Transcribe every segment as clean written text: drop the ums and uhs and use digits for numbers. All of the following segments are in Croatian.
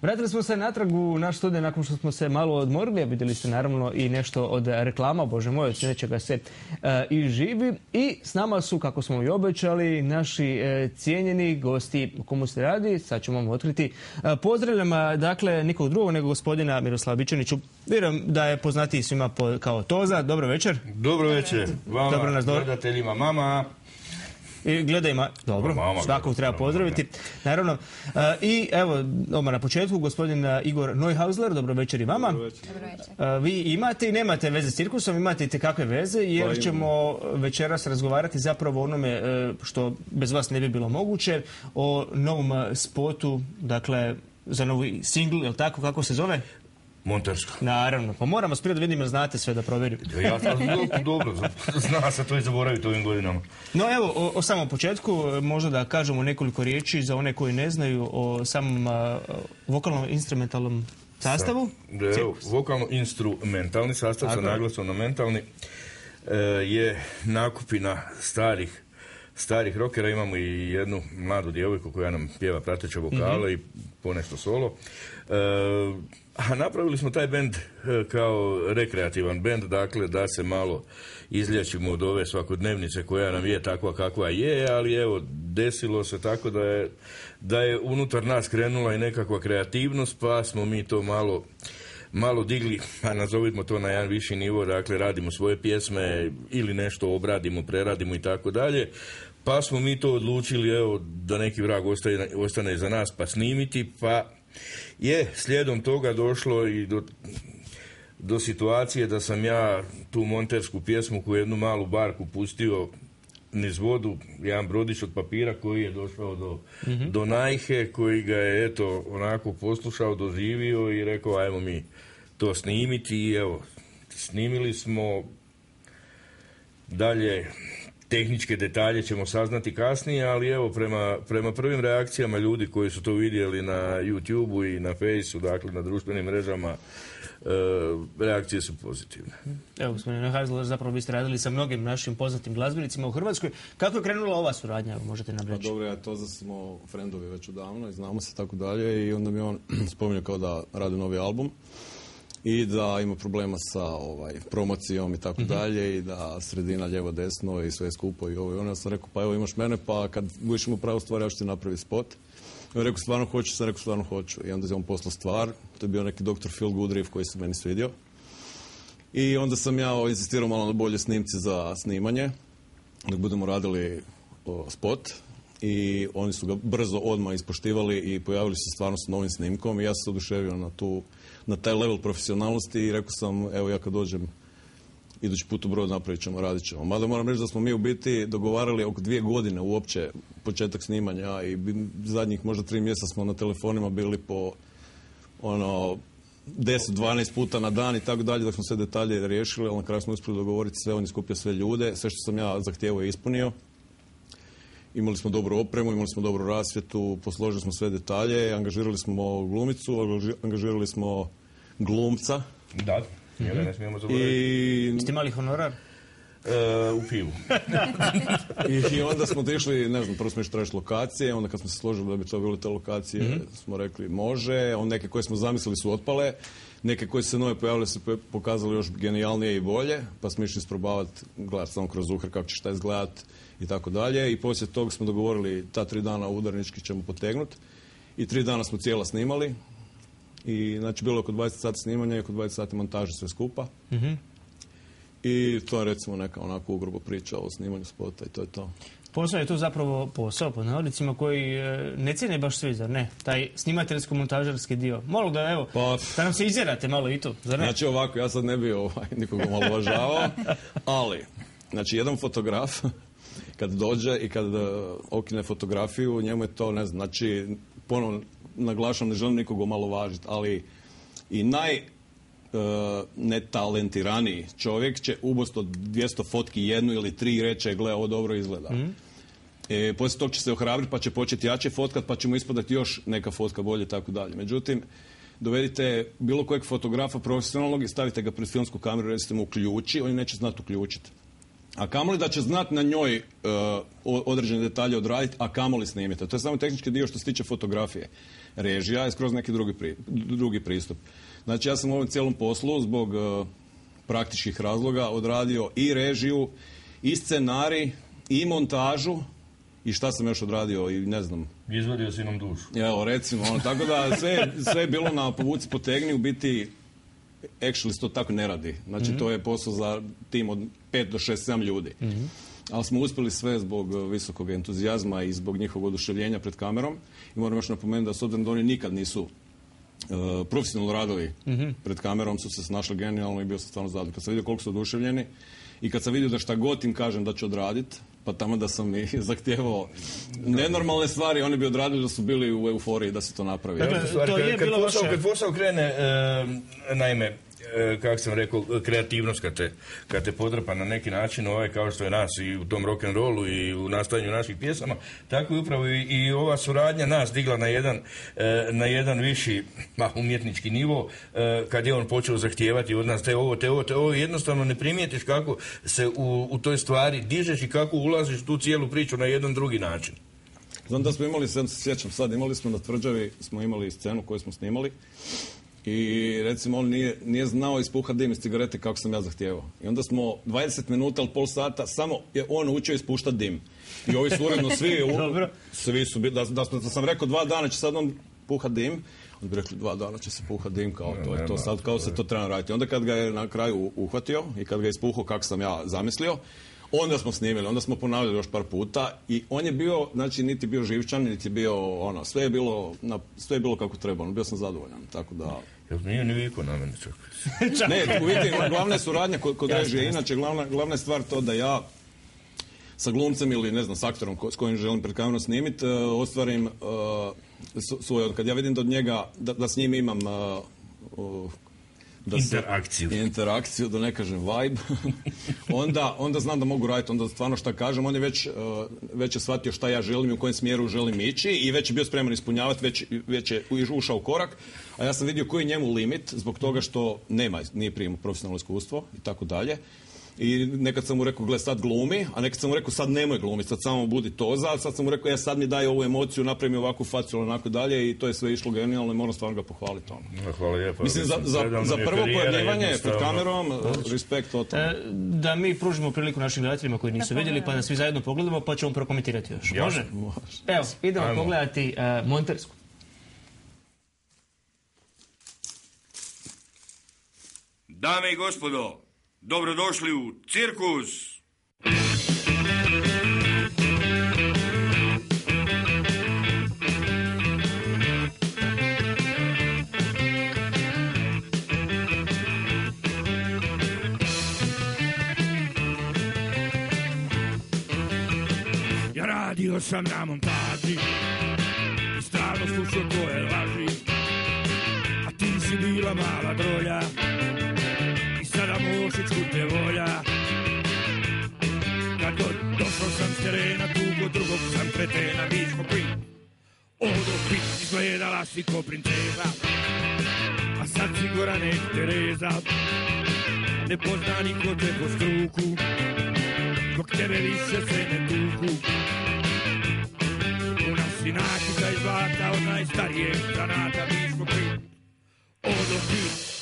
Vratili smo se natrag u naš studij nakon što smo se malo odmorili, a vidjeli ste naravno i nešto od reklama, bože moj, od sljedećega se i živi. I s nama su, kako smo i obećali, naši cijenjeni gosti. O komu se radi, sad ćemo vam otkriti. Pozdravljam, dakle, nikog drugog nego gospodina Miroslava Bičaniću. Vjerujem da je poznatiji svima kao Toza. Dobro večer. Dobro večer. Vama, gledateljima, mama. I gledajma, dobro, svakog treba pozdraviti. Naravno. I evo, odmah na početku, gospodin Igor Neuhausler, dobro večer i vama. Dobro večer. Vi imate i nemate veze s cirkusom, imate i tekakve veze, jer ćemo večeras razgovarati zapravo o onome što bez vas ne bi bilo moguće, o novom spotu, dakle, za novi singl, je li tako, kako se zove? Montersko. Naravno, pa moram vas prije da vidim jer znate sve da provjerim. Ja sam dobro, zna se to i zaboraviti ovim godinama. No evo, o samom početku, možda da kažemo nekoliko riječi za one koji ne znaju o samom vokalno-instrumentalnom sastavu. Vokalno-instrumentalni sastav sa naglasom na mentalni je nakupina starih rockera. Imamo i jednu mladu djevojku koja nam pjeva prateće vokale i ponešto solo. A napravili smo taj bend kao rekreativan bend, dakle da se malo izlječimo od ove svakodnevnice koja nam je takva kakva je, ali evo, desilo se tako da je unutar nas krenula i nekakva kreativnost, pa smo mi to malo digli, a nazovimo to na jedan viši nivo, dakle radimo svoje pjesme ili nešto obradimo, preradimo i tako dalje. Pa smo mi to odlučili, evo, da neki vrag ostane iza nas pa snimiti, pa je slijedom toga došlo i do situacije da sam ja tu montersku pjesmu koju jednu malu barku pustio niz vodu, jedan brodić od papira koji je došao do Najhe, koji ga je eto onako poslušao, doživio i rekao ajmo mi to snimiti i evo, snimili smo. Dalje tehničke detalje ćemo saznati kasnije, ali evo prema prvim reakcijama ljudi koji su to vidjeli na YouTube-u i na Fejsu, dakle na društvenim mrežama, reakcije su pozitivne. Evo, gospodine Neuhausler, zapravo vi ste radili sa mnogim našim poznatim glazbenicima u Hrvatskoj. Kako je krenula ova suradnja, možete nam reći? Pa dobro, ja to smo friendovi već odavno i znamo se tako dalje i onda mi on spominje kao da radi novi album i da ima problema sa promocijom i tako dalje i da sredina lijevo desno i sve skupo i ovo i ono. Ja sam rekao, pa evo imaš mene, pa kad budeš imao pravu stvar, ja ću ti napraviti spot. I on rekao, stvarno hoću, sam rekao, stvarno hoću. I onda je on poslao stvar, to je bio neki Dr. Phil Goodriff koji se meni svidio. I onda sam ja insistirao malo na bolje snimci za snimanje, dok budemo radili spot. I oni su ga brzo odmah ispoštivali i pojavili se stvarno s novim snimkom i ja sam se oduševio na taj level profesionalnosti i rekao sam, evo ja kad dođem idući put u Brod napravit ćemo, radit ćemo. Mada moram reći da smo mi u biti dogovarali oko 2 godine uopće početak snimanja i zadnjih možda 3 mjeseca smo na telefonima bili po 10-12 puta na dan i tako dalje, dok smo sve detalje riješili, ali na kraju smo uspjeli dogovoriti sve, on je skupio sve ljude, sve što sam ja zahtijevao je ispunio. Imali smo dobru opremu, imali smo dobru rasvjetu, posložili smo sve detalje, angažirali smo glumicu, angažirali smo glumca. Da, njega ne smijemo zaboraviti. Ste imali honorar? U pivu. I onda smo otišli, ne znam, prvo smo išli tražiti lokacije, onda kad smo se složili da bi to bile te lokacije, smo rekli može, neke koje smo zamislili su otpale, neke koje se nove pojavile su pokazali još genijalnije i bolje, pa smo išli isprobavati, gledati samo kroz uhr kako će šta izgledati i tako dalje. I poslije toga smo dogovorili ta 3 dana udarnički ćemo potegnuti i 3 dana smo cijela snimali i znači bilo je oko 20 sati snimanja i oko 20 sati montaže sve skupa. I to je recimo neka onako ugrubo priča o snimanju spota i to je to. Posao je tu zapravo posao pod navodnicima koji ne cijene baš svi, zar ne? Taj snimateljsko-montažarski dio. Malo da, evo, da nam se izjerate malo i tu, zar ne? Znači ovako, ja sad ne bi nikoga malo uvažavao, ali, znači jedan fotograf kad dođe i kad okine fotografiju, njemu je to, ne znam, znači, ponovno naglašam, ne želim nikoga omalovažiti, ali i netalentiraniji čovjek će ubosto 200 fotki, 1 ili 3 reče, gle, ovo dobro izgleda. Poslije tog će se ohrabriti, pa će početi jače fotkat, pa će mu ispadati još neka fotka bolje, tako dalje. Međutim, dovedite bilo kojeg fotografa profesionalnog i stavite ga pred filmsku kameru, recite mu uključi, oni neće znati uključiti. A kamoli da će znati na njoj određene detalje odraditi, a kamoli snimiti. To je samo tehnički dio što se tiče fotografije. režija i skroz neki drugi pristup. Znači ja sam u ovom cijelom poslu zbog praktičkih razloga odradio i režiju, i scenarij, i montažu, i šta sam još odradio, i ne znam. Izvadio si nam dušu. Evo, recimo, tako da sve je bilo na povuci potegni, u biti actually to tako ne radi. Znači, to je posao za tim od 5 do 6, 7 ljudi. Ali smo uspjeli sve zbog visokog entuzijazma i zbog njihovog oduševljenja pred kamerom. I moram još napomenuti da s obzirom da oni nikad nisu profesionalno radili pred kamerom, su se snašli genijalno i bio sam stvarno zadovoljan. Kad sam vidio koliko su oduševljeni i kad sam vidio da šta god im kažem da ću odraditi, pa tamo da sam i zahtjevao nenormalne stvari, oni bi odradili da su bili u euforiji da se to napravi. Dakle, to je bilo vaše... Kad posao krene, naime, kako sam rekao, kreativnost kad te podrpa na neki način, kao što je nas i u tom rock'n'rollu i u nastajanju naših pjesama, tako je upravo i ova suradnja nas digla na jedan viši umjetnički nivo, kad je on počeo zahtijevati od nas te ovo, jednostavno ne primijetiš kako se u toj stvari dižeš i kako ulaziš tu cijelu priču na jedan drugi način. Znam da smo imali, sjećam sad, imali smo na Tvrđavi, smo imali scenu koju smo snimali, i recimo on nije znao ispuhati dim iz cigarete kako sam ja zahtijevao. I onda smo 20 minuta ili pol sata samo je on učio ispuštati dim. I ovi su uredno svi su bili, da sam rekao 2 dana će sad on puhati dim, onda bi rekli 2 dana će se puhati dim, kao to je to sad, kao se to treba raditi. Onda kad ga je na kraju uhvatio i kad ga je ispuhao kako sam ja zamislio, onda smo snimili, onda smo ponavljali još par puta i on je bio, znači niti bio živčan, niti bio sve je bilo kako treba, bio sam zadovoljan, tako da... Jel nije ni viko na mene čak? Ne, vidim, glavna je suradnja kod režije, inače glavna je stvar to da ja sa glumcem ili ne znam, s aktorom s kojim želim pred kamerom snimiti, ostvarim svoj, kad ja vidim da od njega, da s njim imam interakciju, da ne kažem vibe, onda znam da mogu raditi, onda stvarno šta kažem, on je već je shvatio šta ja želim i u kojem smjeru želim ići i već je bio spreman ispunjavati, već je ušao u korak, a ja sam vidio koji je njemu limit zbog toga što nije prije profesionalno iskustvo i tako dalje. I nekad sam mu rekao, gle, sad glumi, a nekad sam mu rekao, sad nemoj glumiti, sad samo budi toza, a sad sam mu rekao, sad mi daj ovu emociju, napravi mi ovakvu facu ili onako dalje i to je sve išlo genijalno i moram stvarno ga pohvaliti. Hvala lijepo. Mislim, za prvo pojavljivanje pred kamerom, respekt o tome. Da mi pružimo priliku našim gledateljima koji nisu vidjeli, pa da svi zajedno pogledamo, pa ćemo prokomentirati još. Može? Evo, idemo pogledati montersku. Dame i gospodo, dobrodošli u cirkus! Ja radio sam na montaži i stalno slušao tvoje laži, a ti si bila mala drolja i sada mošićku te volja. Kad god došao sam s terena, tu kod drugog sam kretena, mi smo pit. Odo pit, izgledala si ko princeza, a sad si Gorane Tereza. Ne pozna niko te po struku, dok tebe više se ne tuku. U nas si nakica i zlata od najstarijeg zanata, mi smo pit. Odo pit.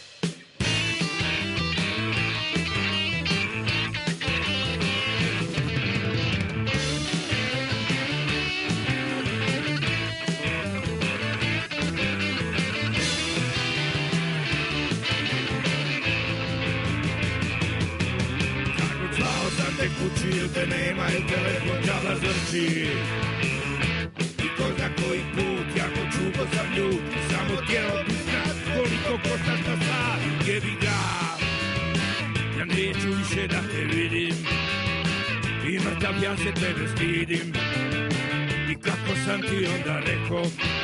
Kući ili te nema ili telefon džaba zvrči. I ko zna koji put, jako čugo sam ljud, samo tijelo bi znat koliko košta što sad, jebi ga. Ja neću više da te vidim i mrtav ja se tebe stidim. I kako sam ti onda rekao,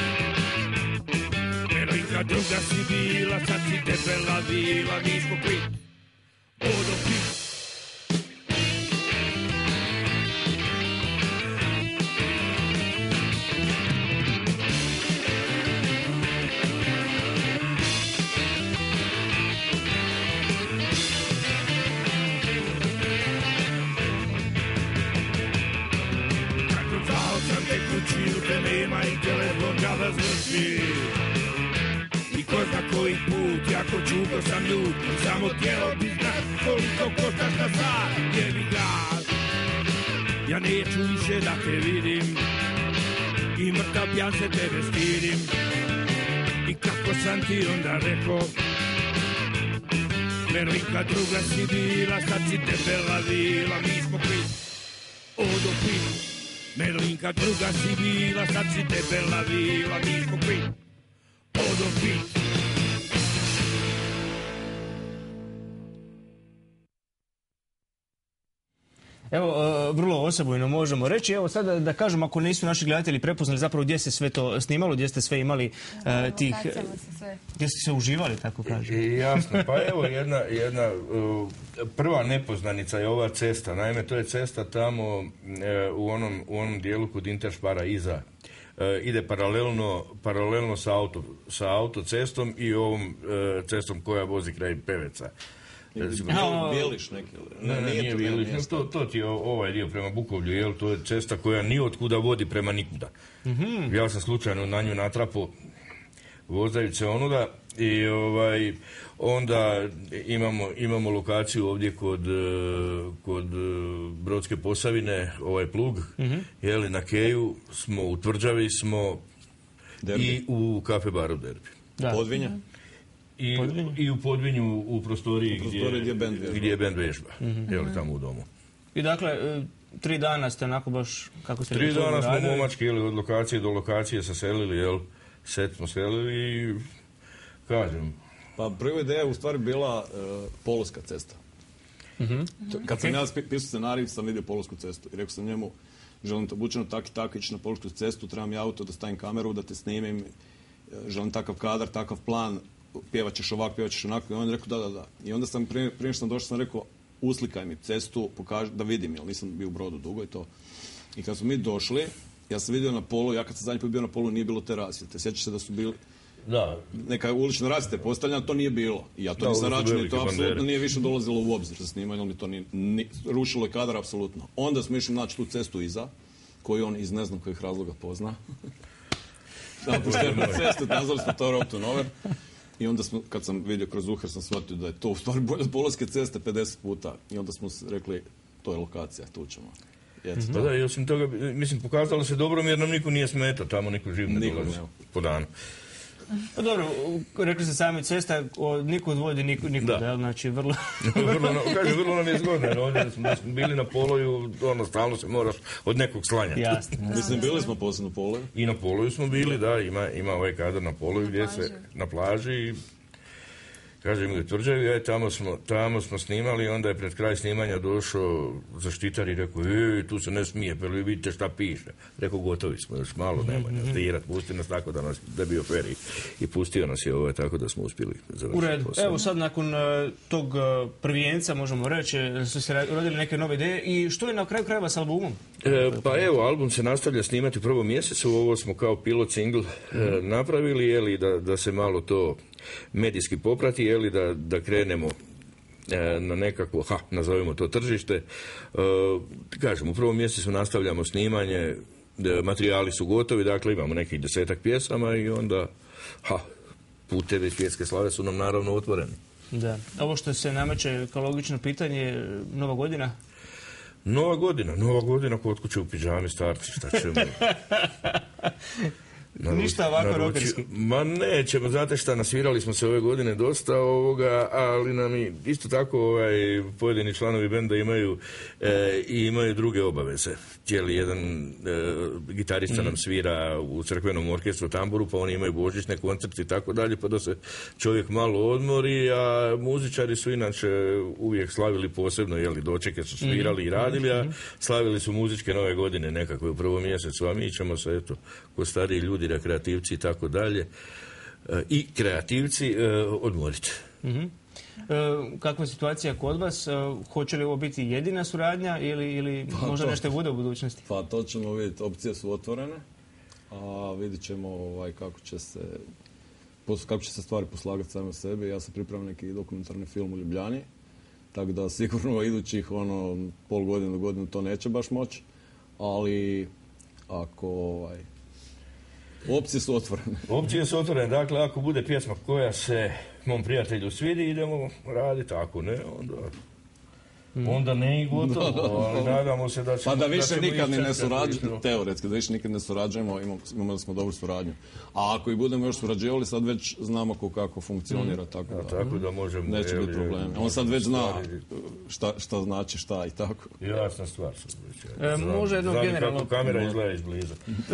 Elinka druga si bila, sad si debela vila, mi smo kvit, odo kvit. Nema i telefon džaba zvrši. čuko sam ljud, samo tijelo bi znat koliko koštaš na sat. Jebi ga, ja neću više da te vidim i mrtav pjan se tebe stidim. I kako sam ti onda rekao, Merlinka druga si bila, sad si debela vila, mi smo kvit, odo kvit. Merlinka druga si bila, sad si debela vila, mi smo kvit, odo kvit. Evo, vrlo osebujno možemo reći. Evo sad da kažem, ako nisu naši gledatelji prepoznali zapravo gdje se sve to snimalo, gdje ste sve imali tih... Gdje ste se uživali, tako kažem. Jasno, pa evo jedna prva nepoznanica je ova cesta. Naime, to je cesta tamo u onom dijelu kod Interspara iza. Ide paralelno sa autocestom i ovom cestom koja vozi kraj Peveca. Bijeliš neki? Nije Bijeliš, to ti je ovaj dio prema Bukovlju, jel? To je cesta koja ni otkuda vodi prema nikuda. Ja sam slučajno na nju natrapo vozajući se onuda i onda imamo lokaciju ovdje kod Brodske Posavine, ovaj plug, jeli, na Keju smo, u Tvrđavi smo i u kafe baru Derbi. Podvinja? I u Podvinju, u prostoriji gdje je bend vježba, jeli, tamo u domu. I dakle, 3 dana ste onako baš, kako ste... 3 dana smo momački, jeli, od lokacije do lokacije se selili, jel, set smo selili i kažem... Pa prva ideja je u stvari bila Polska cesta. Kad sam ja pisao scenarij, sam vidio Polsku cestu i rekao sam njemu, želim to obučeno tak i tako ići na Polsku cestu, trebam ja auto da stavim kameru, da te snimim, želim takav kadar, takav plan, pjevaćeš ovako, pjevaćeš onako. I on je rekao da. I onda sam, prije što sam došao, sam rekao, uslikaj mi cestu, pokaži, da vidim, jer nisam bio u Brodu dugo i to. I kad smo mi došli, ja sam vidio na polu, ja kad sam zadnji put bio na polu, nije bilo te rasvjete. Sjećaš se da su bili neka ulična rasvjeta postavljena, to nije bilo. I ja to nisam računao i to apsolutno nije više dolazilo u obzir za snimanje, ali mi to nije rušilo je kadar apsolutno. Onda smo išli naći tu cestu iza, koju on iz ne znam kojih razloga pozna. Da, pušteno cestu, nazvali smo to Road to Nowhere. I onda smo, kad sam vidio kroz uher, sam shvatio da je to u stvari bolje od Polske ceste 50 puta. I onda smo rekli, to je lokacija, tu ćemo. Pa da, i osim toga, mislim, pokazalo se dobro jer nam niko nije smetao, tamo niko živ ne dolazi po danu. Pa dobro, rekli ste sami, cesta nikud vodi nikuda, znači vrlo... vrlo nam je zgodno, jer ovdje smo bili na Poloju, stalno se moraš od nekog slanjati. Jasno. Mislim, bili smo poslije na Poloju. I na Poloju smo bili, da, ima ovaj kadar na Poloju gdje se na plaži i kažem u Tvrđavi, tamo smo snimali, onda je pred kraj snimanja došao zaštitar i rekao, tu se ne smije, pa vi vidite šta piše. Rekao, gotovi smo, još malo nemoj stirat, pusti nas tako da je bio fer i pustio nas je tako da smo uspjeli završiti. U redu, evo sad nakon tog prvijenca, možemo reći, su se rodili neke nove ideje i što je na kraju krajeva s albumom? Pa evo, album se nastavlja snimati u prvom mjesecu, ovo smo kao pilot single napravili, jeli, da se malo to medijski poprati, jeli, da krenemo na nekakvo, nazovimo to tržište. Kažem, u prvom mjesecu nastavljamo snimanje, materijali su gotovi, dakle imamo nekih 10-ak pjesama i onda, putevi svjetske slave su nam naravno otvoreni. Da. Ovo što se nameće kao logično pitanje, Nova godina? Nova godina kod kuće u pidžami starci, šta ćemo? Ništa ovako rokerski. Ma nećemo, znate šta, nasvirali smo se ove godine dosta ali nam i isto tako pojedini članovi benda imaju druge obaveze. Cijeli jedan gitarista nam svira u crkvenom orkestru tamburu, pa oni imaju božićne koncerte i tako dalje, pa da se čovjek malo odmori, a muzičari su inače uvijek slavili posebno, dočeke su svirali i radili, a slavili su muzičke nove godine nekako u prvom mjesecu, a mi ćemo se, ko stariji ljudi, rekreativci i tako dalje, i kreativci odmoriti. Kakva je situacija kod vas? Hoće li ovo biti jedina suradnja ili možda nešto bude u budućnosti? Pa to ćemo vidjeti. Opcije su otvorene, a vidit ćemo kako će se stvari poslagati same sebi. Ja sam pripremio neki dokumentarni film u Ljubljani, tako da sigurno idućih pol godine do godinu to neće baš moći, ali ako Opcije su otvorene. Opcije su otvorene, dakle, ako bude pjesma koja se mom prijatelju svidi, idemo raditi, ako ne, onda ne i gotovo, ali nadamo se da ćemo... Pa da više nikad ni ne surađujemo, teoretski, da više nikad ne surađujemo, imali smo dobru suradnju. A ako i budemo još surađivali, sad već znamo kako funkcionira, tako da možemo... Neće biti problema. On sad već zna šta znači šta i tako. Jasna stvar. Može jedno generalno... Kako kamera izgleda izbliza.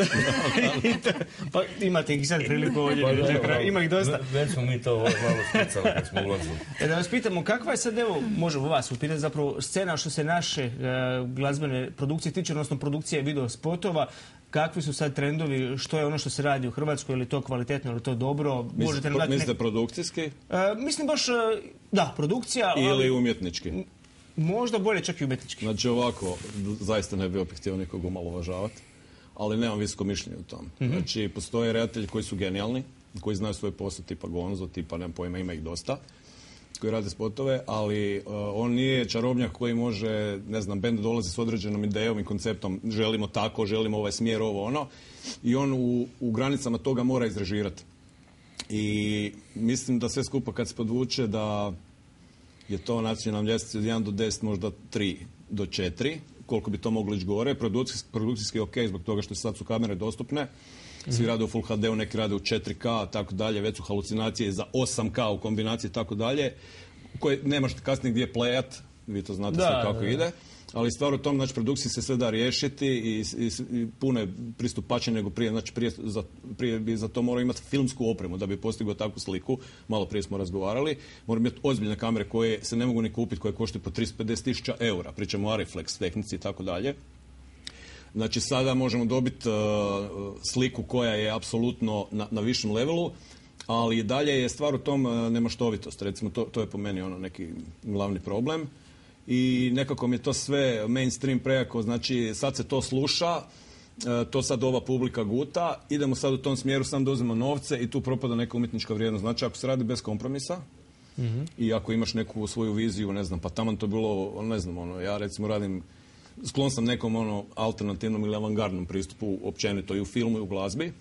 Pa imate ih sad priliku ovdje, ima ih dosta. Već smo mi to malo sticali kad smo ulazili. Da vas pitamo, kakva je sad, evo, možemo vas upitati zapravo scena što se naše glazbene produkcije tiče, odnosno produkcije video spotova, kakvi su sad trendovi, što je ono što se radi u Hrvatskoj, je li to kvalitetno, je li to dobro? Mislite produkcijski? Mislim baš, da, produkcija... Ili umjetnički? Možda bolje čak i umjetnički. Znači ovako, zaista ne bi opet htio nikog omalovažavati, ali nemam visoko mišljenje u tom. Znači, postoje redatelji koji su genijalni, koji znaju svoj posao, tipa Gonzo, tipa, nemam pojma, ima ih dosta, koji rade spotove, ali on nije čarobnjak koji može, ne znam, bend dolazi s određenom idejom i konceptom, želimo tako, želimo ovaj smjer, ovo ono, i on u granicama toga mora izrežirati. I mislim da sve skupa kad se podvuče da je to nacionalna ljestvica od 1 do 10, možda 3 do 4, koliko bi to moglo ići gore. Produkcijski je ok, zbog toga što sad su kamere dostupne. Svi rade u Full HD-u, neki rade u 4K, tako dalje, već su halucinacije za 8K u kombinaciji, tako dalje, koje nemaš kasnije gdje plejat, vi to znate sve kako ide, ali stvar u tom, znači, produkciji se sve da riješiti i puno je pristupačnije nego prije, znači prije bi za to morao imati filmsku opremu da bi postigao takvu sliku, malo prije smo razgovarali, mora imati ozbiljne kamere koje se ne mogu ni kupiti, koje koštaju po 350.000 eura, pričamo o Ariflex tehnici i tako dalje. Znači, sada možemo dobiti sliku koja je apsolutno na višem levelu, ali i dalje je stvar u tom nemaštovitost. Recimo, to je po meni neki glavni problem. I nekako mi je to sve mainstream prejako, znači sad se to sluša, to sad ova publika guta, idemo sad u tom smjeru, sam da uzmemo novce i tu propada neka umjetnička vrijednost. Znači, ako se radi bez kompromisa, i ako imaš neku svoju viziju, ne znam, pa taman to bilo, ne znam, ja recimo radim, sklon sam nekom alternativnom ili avangardnom pristupu općenito i u filmu i u glazbi,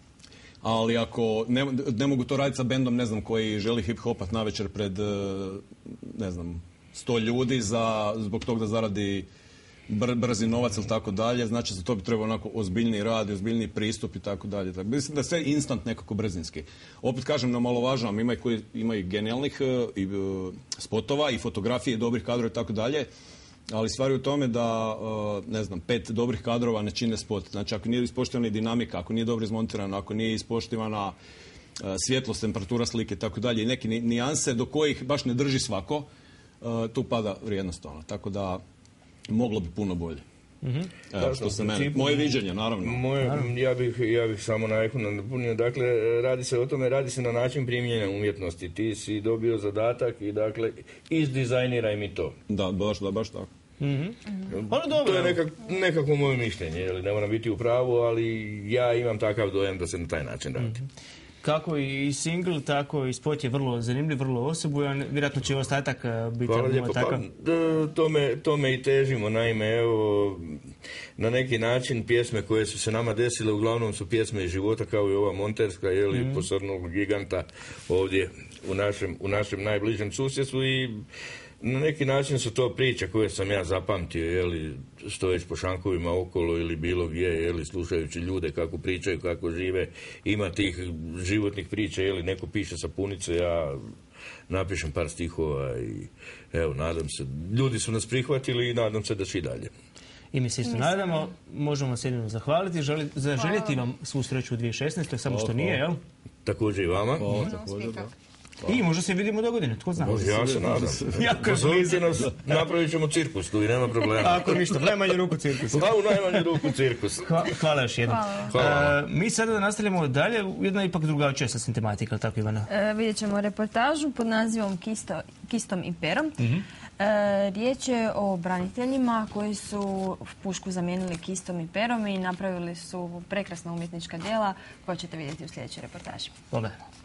ali ako ne mogu to raditi sa bendom, ne znam, koji želi hip-hopat navečer pred, ne znam, 100 ljudi zbog toga da zaradi brzi novac ili tako dalje, znači za to bi trebao onako ozbiljniji rad, ozbiljniji pristup i tako dalje. Mislim da je sve instant nekako brzinski. Opet kažem, ne omalovažavam, ima i genijalnih spotova i fotografije, dobrih kadrova i tako dalje, ali stvar je u tome da, ne znam, 5 dobrih kadrova ne čine spot. Znači, ako nije ispoštovana dinamika, ako nije dobro izmontirana, ako nije ispoštovana svjetlost, temperatura slike i tako dalje, i neke nijanse do kojih baš ne drži svako, tu pada vrijednost ona. Tako da moglo bi puno bolje. Evo, što se mene, moje viđenje, naravno. Ja bih samo napunio. Dakle, radi se o tome, radi se na način primjenja umjetnosti. Ti si dobio zadatak i, dakle, izdizajniraj mi to. Da, baš tako. To je nekako moje mišljenje, ne moram biti u pravu, ali ja imam takav dojam da se na taj način radi. Kako i single, tako i spot je vrlo zanimljiv, vrlo osobujan. Vjerojatno će ostatak biti takav. Tome i težimo. Naime, evo, na neki način pjesme koje su se nama desile uglavnom su pjesme iz života, kao i ova monterska, posrnulog giganta ovdje u našem najbližem susjedstvu, i na neki način su to priče koje sam ja zapamtio, stojeći po šankovima okolo ili bilo gdje, slušajući ljude kako pričaju, kako žive. Ima tih životnih priča, neko piše sapunice, ja napišem par stihova i evo, nadam se. Ljudi su nas prihvatili i nadam se da će i dalje. I mi se isto nadamo, možemo se jedino zahvaliti, zaželjeti vam svu sreću u 2016. Samo što nije, jel? Također i vama. Također, da. I možda se vidimo do godine, tko zna. Ja se nadam. Pozovite nas, napravit ćemo cirkus tu i nema problema. Ako ništa, u najmanju ruku cirkus. U najmanju ruku cirkus. Hvala još jednom. Mi sada nastavljamo dalje, jedna ipak drugačija sasvim tematika, tako Ivana? Vidjet ćemo reportažu pod nazivom Kistom i perom. Riječ je o braniteljima koji su pušku zamijenili kistom i perom i napravili su prekrasna umjetnička djela koja ćete vidjeti u sljedećoj reportaži. Pogledajmo.